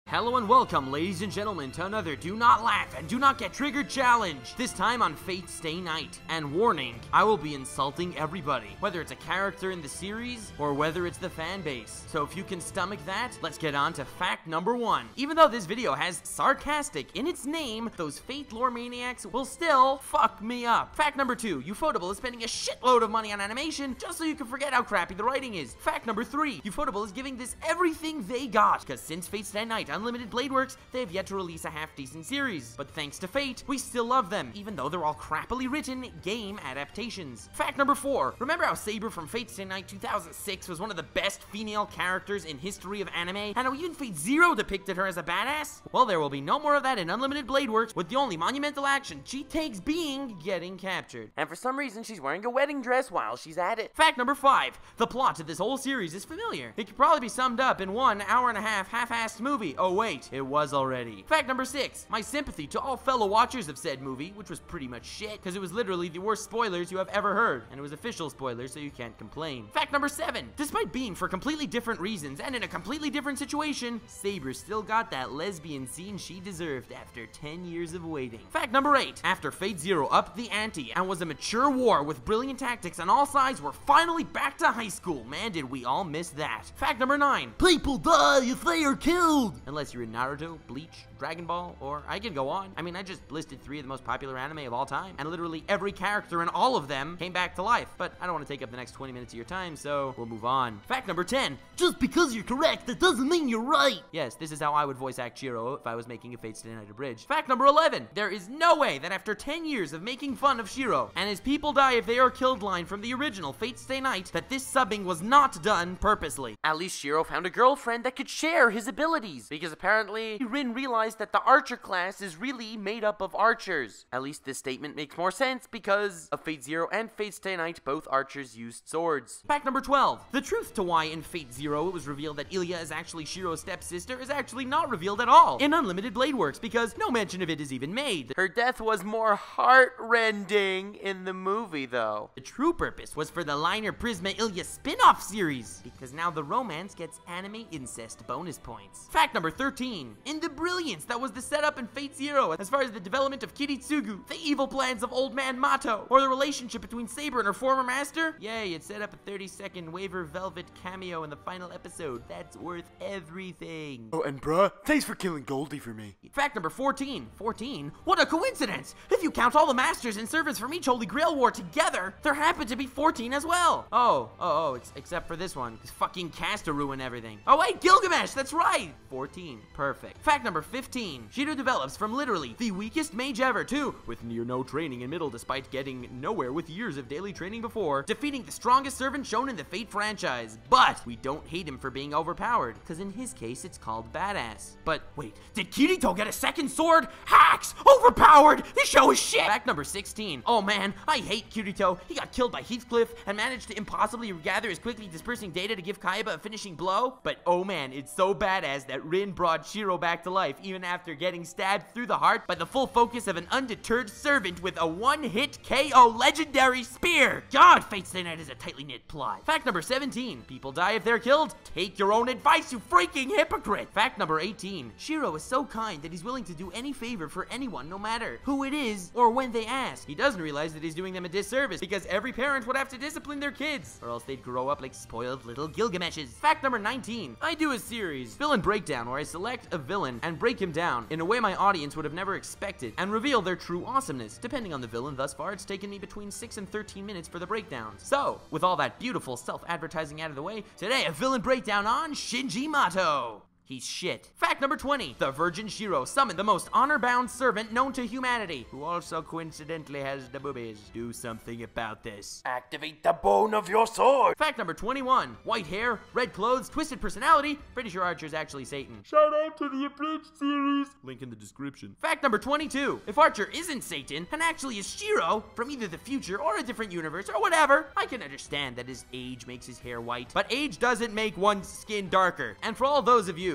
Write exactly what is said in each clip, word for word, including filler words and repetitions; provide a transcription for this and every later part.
Hello and welcome, ladies and gentlemen, to another Do Not Laugh and Do Not Get Triggered challenge, this time on Fate Stay Night. And warning, I will be insulting everybody, whether it's a character in the series or whether it's the fan base. So if you can stomach that, let's get on to fact number one. Even though this video has sarcastic in its name, those Fate lore maniacs will still fuck me up. Fact number two, Ufotable is spending a shitload of money on animation just so you can forget how crappy the writing is. Fact number three, Ufotable is giving this everything they got, because since Fate Stay Night Unlimited Blade Works, they have yet to release a half-decent series. But thanks to Fate, we still love them, even though they're all crappily written game adaptations. Fact number four, remember how Saber from Fate Stay Night two thousand six was one of the best female characters in history of anime, and how even Fate Zero depicted her as a badass? Well, there will be no more of that in Unlimited Blade Works, with the only monumental action she takes being getting captured. And for some reason, she's wearing a wedding dress while she's at it. Fact number five, the plot to this whole series is familiar. It could probably be summed up in one hour and a half half-assed movie. Oh wait, it was already. Fact number six, my sympathy to all fellow watchers of said movie, which was pretty much shit, because it was literally the worst spoilers you have ever heard, and it was official spoilers, so you can't complain. Fact number seven, despite being for completely different reasons and in a completely different situation, Saber still got that lesbian scene she deserved after ten years of waiting. Fact number eight, after Fate Zero upped the ante and was a mature war with brilliant tactics on all sides, we're finally back to high school. Man, did we all miss that. Fact number nine, people die if they are killed. Unless you're in Naruto, Bleach, Dragon Ball, or I can go on. I mean, I just listed three of the most popular anime of all time, and literally every character in all of them came back to life. But I don't want to take up the next twenty minutes of your time, so we'll move on. Fact number ten, just because you're correct, that doesn't mean you're right. Yes, this is how I would voice act Shiro if I was making a Fate Stay Night Abridged. Fact number eleven, there is no way that after ten years of making fun of Shiro, and his people die if they are killed line from the original Fate Stay Night, that this subbing was not done purposely. At least Shiro found a girlfriend that could share his abilities, because apparently Rin realized that the archer class is really made up of archers. At least this statement makes more sense because of Fate Zero and Fate Stay Night, both archers used swords. Fact number twelve, the truth to why in Fate Zero it was revealed that Ilya is actually Shiro's stepsister is actually not revealed at all in Unlimited Blade Works, because no mention of it is even made. Her death was more heart-rending in the movie though. The true purpose was for the Liner Prisma Ilya spin-off series, because now the romance gets anime incest bonus points. Fact number thirteen, in the brilliance that was the setup in Fate Zero as far as the development of Kiritsugu, the evil plans of Old Man Mato, or the relationship between Saber and her former master, yay, it set up a thirty second Waver Velvet cameo in the final episode. That's worth everything. Oh, and bruh, thanks for killing Goldie for me. Fact number fourteen, fourteen, what a coincidence! If you count all the masters and servants from each Holy Grail War together, there happen to be fourteen as well. Oh, oh, oh, ex except for this one, because fucking Castor ruined everything. Oh wait, Gilgamesh, that's right! fourteen, perfect. Fact number fifteen, Shiro develops from literally the weakest mage ever to, with near no training in middle despite getting nowhere with years of daily training before, defeating the strongest servant shown in the Fate franchise. But we don't hate him for being overpowered, because in his case it's called badass. But wait, did Kirito get a second sword? Hacks! Overpowered! This show is shit! Fact number sixteen, oh man, I hate Kirito. He got killed by Heathcliff and managed to impossibly regather his quickly dispersing data to give Kaiba a finishing blow. But oh man, it's so badass that Rin brought Shiro back to life even after getting stabbed through the heart by the full focus of an undeterred servant with a one-hit K O legendary spear. God, Fate Stay Night is a tightly knit plot. Fact number seventeen, people die if they're killed. Take your own advice, you freaking hypocrite. Fact number eighteen, Shiro is so kind that he's willing to do any favor for anyone, no matter who it is or when they ask. He doesn't realize that he's doing them a disservice, because every parent would have to discipline their kids, or else they'd grow up like spoiled little Gilgameshes. Fact number nineteen, I do a series, Villain Breakdown, where I select a villain and break him down in a way my audience would have never expected and reveal their true awesomeness. Depending on the villain, thus far it's taken me between six and thirteen minutes for the breakdowns. So, with all that beautiful self-advertising out of the way, today a villain breakdown on Shinji Mato. He's shit. Fact number twenty, the Virgin Shiro summoned the most honor-bound servant known to humanity, who also coincidentally has the boobies. Do something about this. Activate the bone of your sword. Fact number twenty-one, white hair, red clothes, twisted personality, pretty sure Archer's actually Satan. Shout out to the Abridged series. Link in the description. Fact number twenty-two, if Archer isn't Satan and actually is Shiro from either the future or a different universe or whatever, I can understand that his age makes his hair white, but age doesn't make one's skin darker. And for all those of you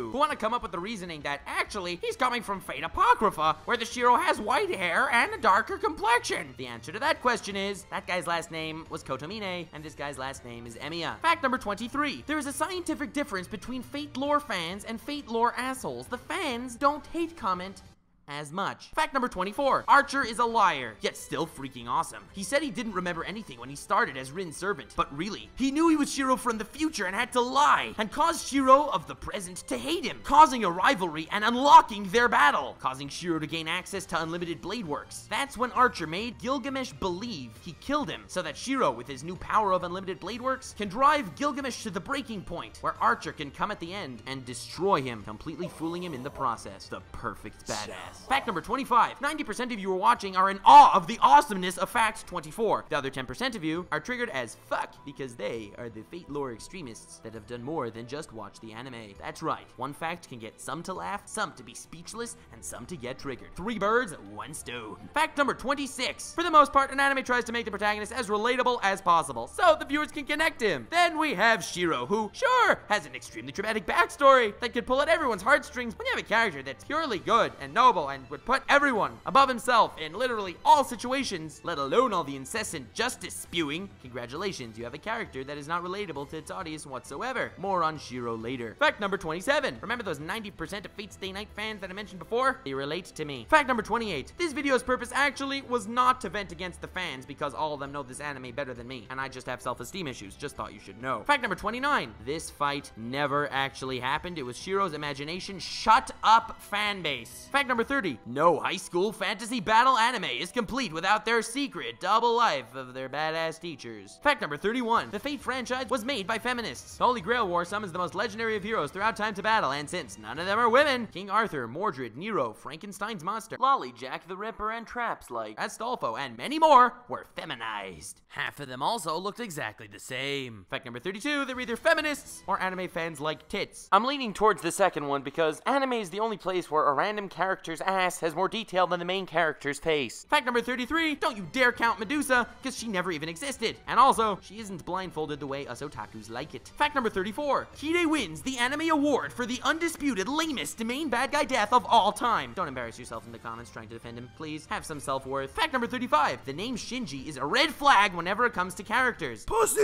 you, who want to come up with the reasoning that actually he's coming from Fate Apocrypha, where the Shiro has white hair and a darker complexion. The answer to that question is, that guy's last name was Kotomine, and this guy's last name is Emiya. Fact number twenty-three. There is a scientific difference between Fate lore fans and Fate lore assholes. The fans don't hate comment as much. Fact number twenty-four. Archer is a liar, yet still freaking awesome. He said he didn't remember anything when he started as Rin's servant, but really, he knew he was Shiro from the future and had to lie, and caused Shiro of the present to hate him, causing a rivalry and unlocking their battle, causing Shiro to gain access to unlimited blade works. That's when Archer made Gilgamesh believe he killed him, so that Shiro, with his new power of unlimited blade works, can drive Gilgamesh to the breaking point, where Archer can come at the end and destroy him, completely fooling him in the process. The perfect badass. Fact number twenty-five. ninety percent of you who are watching are in awe of the awesomeness of fact twenty-four. The other ten percent of you are triggered as fuck because they are the Fate lore extremists that have done more than just watch the anime. That's right. One fact can get some to laugh, some to be speechless, and some to get triggered. Three birds, one stone. Fact number twenty-six. For the most part, an anime tries to make the protagonist as relatable as possible, so the viewers can connect to him. Then we have Shiro, who, sure, has an extremely dramatic backstory that could pull at everyone's heartstrings. When you have a character that's purely good and noble and would put everyone above himself in literally all situations, let alone all the incessant justice spewing, congratulations, you have a character that is not relatable to its audience whatsoever. More on Shiro later. Fact number twenty-seven. Remember those ninety percent of Fate Stay Night fans that I mentioned before? They relate to me. Fact number twenty-eight. This video's purpose actually was not to vent against the fans because all of them know this anime better than me, and I just have self-esteem issues. Just thought you should know. Fact number twenty-nine. This fight never actually happened. It was Shiro's imagination. Shut up, fan base. Fact number thirty. No high school fantasy battle anime is complete without their secret double life of their badass teachers. Fact number thirty-one. The Fate franchise was made by feminists. The Holy Grail War summons the most legendary of heroes throughout time to battle, and since none of them are women, King Arthur, Mordred, Nero, Frankenstein's monster, Lolly, Jack the Ripper, and traps like Astolfo, and many more were feminized. Half of them also looked exactly the same. Fact number thirty-two. They're either feminists or anime fans like tits. I'm leaning towards the second one because anime is the only place where a random character's ass has more detail than the main character's face. Fact number thirty-three, don't you dare count Medusa, because she never even existed. And also, she isn't blindfolded the way us otakus like it. Fact number thirty-four, Kide wins the anime award for the undisputed lamest main bad guy death of all time. Don't embarrass yourself in the comments trying to defend him, please. Have some self-worth. Fact number thirty-five, the name Shinji is a red flag whenever it comes to characters. Pussy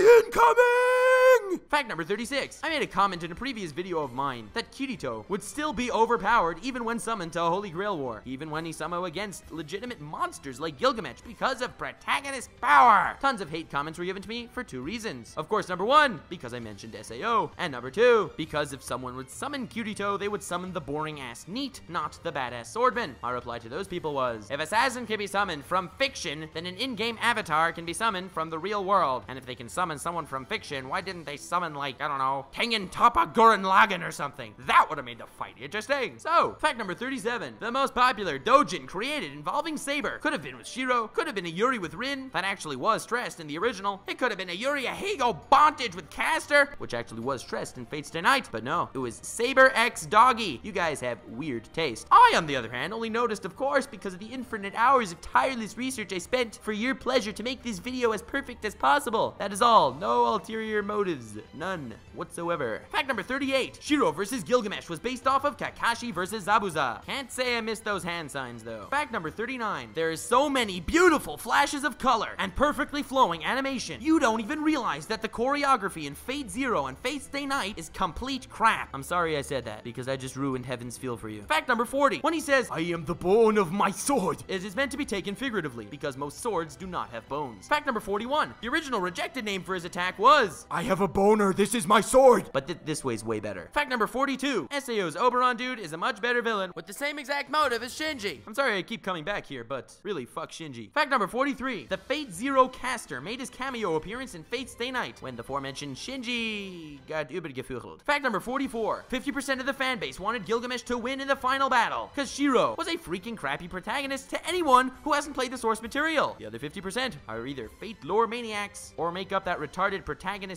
incoming! Fact number thirty-six, I made a comment in a previous video of mine that Kirito would still be overpowered even when summoned to a Holy Grail War, even when he somehow against legitimate monsters like Gilgamesh because of protagonist power. Tons of hate comments were given to me for two reasons. Of course, number one, because I mentioned S A O, and number two, because if someone would summon Kirito, they would summon the boring ass NEET, not the badass swordman. My reply to those people was, if Assassin can be summoned from fiction, then an in-game avatar can be summoned from the real world. And if they can summon someone from fiction, why didn't they summon, like, I don't know, Tengen Toppa Gurren Lagann or something? That would have made the fight interesting. So, fact number thirty-seven, the most popular doujin created involving Saber could have been with Shiro, could have been a Yuri with Rin, that actually was stressed in the original. It could have been a Yuri Ahigo bondage with Caster, which actually was stressed in Fate Stay Night, but no, it was Saber X Doggy. You guys have weird taste. I, on the other hand, only noticed, of course, because of the infinite hours of tireless research I spent for your pleasure to make this video as perfect as possible. That is all. No ulterior motives. None whatsoever. Fact number thirty-eight. Shiro versus Gilgamesh was based off of Kakashi versus Zabuza. Can't say I missed those hand signs, though. Fact number thirty-nine. There is so many beautiful flashes of color and perfectly flowing animation, you don't even realize that the choreography in Fate Zero and Fate Stay Night is complete crap. I'm sorry I said that, because I just ruined Heaven's Feel for you. Fact number forty. When he says, I am the bone of my sword, it is meant to be taken figuratively, because most swords do not have bones. Fact number forty-one. The original rejected name for his attack was, I have a boner, this is my sword. But th this way's way better. Fact number forty-two. S A O's Oberon dude is a much better villain with the same exact motive as Shinji. I'm sorry I keep coming back here, but really, fuck Shinji. Fact number forty-three. The Fate Zero caster made his cameo appearance in Fate Stay Night when the aforementioned Shinji got übergefühlt. Fact number forty-four. fifty percent of the fanbase wanted Gilgamesh to win in the final battle, because Shiro was a freaking crappy protagonist to anyone who hasn't played the source material. The other fifty percent are either Fate lore maniacs or make up that retarded protagonist fanbase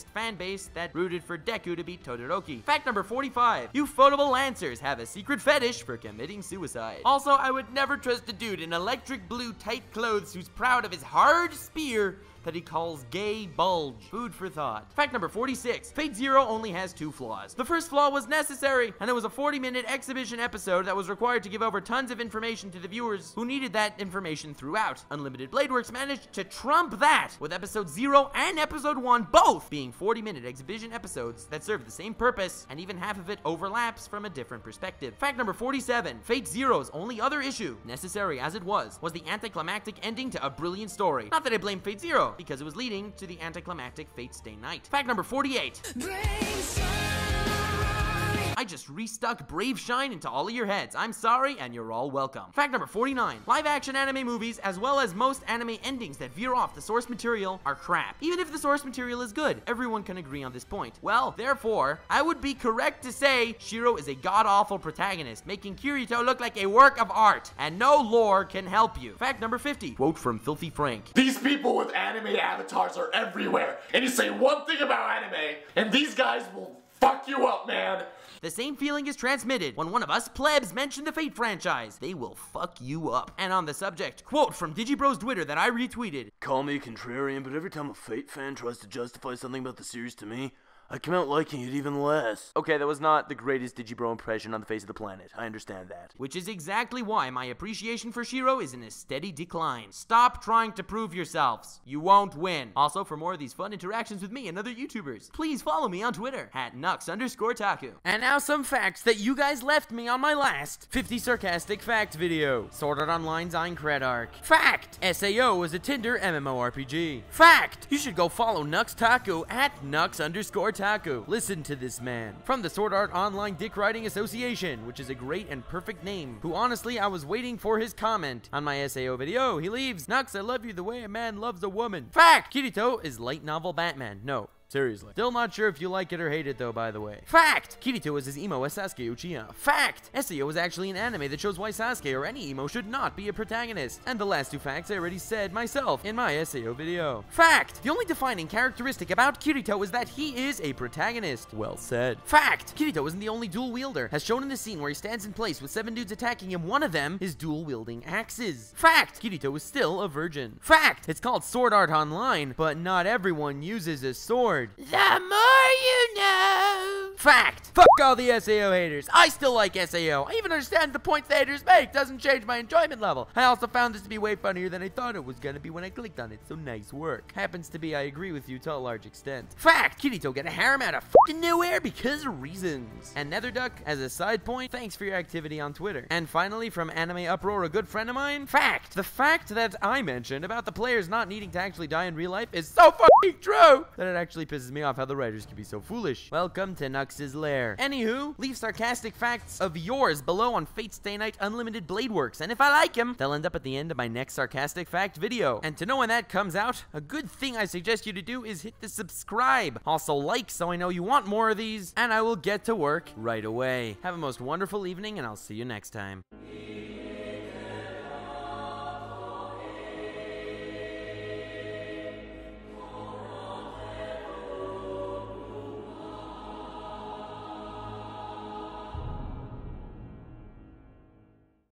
base that rooted for Deku to beat Todoroki. Fact number forty-five. Ufotable Lancers have a secret fetish for committing suicide. Also, I would never trust a dude in electric blue tight clothes who's proud of his hard spear that he calls gay bulge. Food for thought. Fact number forty-six. Fate Zero only has two flaws. The first flaw was necessary, and it was a forty minute exhibition episode that was required to give over tons of information to the viewers who needed that information throughout. Unlimited Blade Works managed to trump that, with episode zero and episode one both being forty minute exhibition episodes that serve the same purpose, and even half of it overlaps from a different perspective. Fact number forty-seven. Fate Zero's only other issue, necessary as it was, was the anticlimactic ending to a brilliant story. Not that I blame Fate Zero, because it was leading to the anticlimactic Fate Stay Night. Fact number forty-eight. I just restuck Brave Shine into all of your heads. I'm sorry, and you're all welcome. Fact number forty-nine. Live-action anime movies, as well as most anime endings that veer off the source material, are crap. Even if the source material is good, everyone can agree on this point. Well, therefore, I would be correct to say Shiro is a god-awful protagonist, making Kirito look like a work of art, and no lore can help you. Fact number fifty. Quote from Filthy Frank. These people with anime avatars are everywhere, and you say one thing about anime, and these guys will fuck you up, man. The same feeling is transmitted when one of us plebs mention the Fate franchise. They will fuck you up. And on the subject, quote from Digibro's Twitter that I retweeted. Call me contrarian, but every time a Fate fan tries to justify something about the series to me, I come out liking it even less. Okay, that was not the greatest Digibro impression on the face of the planet. I understand that. Which is exactly why my appreciation for Shiro is in a steady decline. Stop trying to prove yourselves. You won't win. Also, for more of these fun interactions with me and other YouTubers, please follow me on Twitter at Nux underscore Taku. And now some facts that you guys left me on my last fifty sarcastic fact video. Sword Art Online's Aincrad arc. Fact! S A O is a Tinder MMORPG. Fact! You should go follow Nux Taku at Nux underscore Taku. Listen to this man. From the Sword Art Online Dick Riding Association, which is a great and perfect name, who honestly I was waiting for his comment on my S A O video. He leaves, Nux, I love you the way a man loves a woman. Fact! Kirito is light novel Batman. No. Seriously. Still not sure if you like it or hate it though, by the way. Fact! Kirito is as emo as Sasuke Uchiha. Fact! S A O is actually an anime that shows why Sasuke or any emo should not be a protagonist. And the last two facts I already said myself in my S A O video. Fact! The only defining characteristic about Kirito is that he is a protagonist. Well said. Fact! Kirito isn't the only dual wielder. As shown in the scene where he stands in place with seven dudes attacking him, one of them is dual wielding axes. Fact! Kirito is still a virgin. Fact! It's called Sword Art Online, but not everyone uses a sword. The more you know. Fact! Fuck all the S A O haters. I still like S A O. I even understand the point the haters make. Doesn't change my enjoyment level. I also found this to be way funnier than I thought it was gonna be when I clicked on it, so nice work. Happens to be I agree with you to a large extent. Fact! Kirito get a harem out of fucking nowhere because of reasons. And Netherduck, as a side point, thanks for your activity on Twitter. And finally, from Anime Uproar, a good friend of mine, fact! The fact that I mentioned about the players not needing to actually die in real life is so fucking true that it actually pisses me off how the writers can be so foolish. Welcome to Nux's lair. Anywho, leave sarcastic facts of yours below on Fate Stay Night Unlimited Blade Works, and if I like them, they'll end up at the end of my next sarcastic fact video. And to know when that comes out, a good thing I suggest you to do is hit the subscribe. Also like so I know you want more of these, and I will get to work right away. Have a most wonderful evening, and I'll see you next time.